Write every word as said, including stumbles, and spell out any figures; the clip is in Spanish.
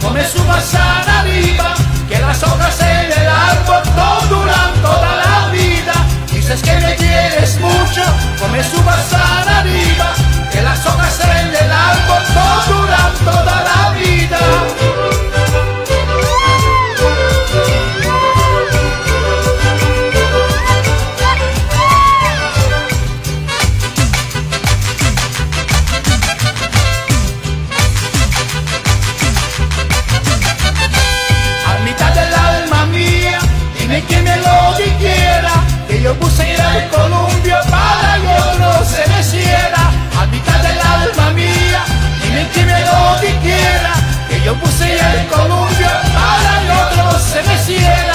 come su manzana arriba, que las hojas en el árbol no duran toda la vida. Dices que me quieres mucho, come su manzana arriba, que las hojas en el árbol no duran toda la vida. Que me lo dijera, que yo puse el columpio para que otro se meciera. A mitad del alma mía, dime que me lo dijera, que yo puse el columpio para que otro se meciera.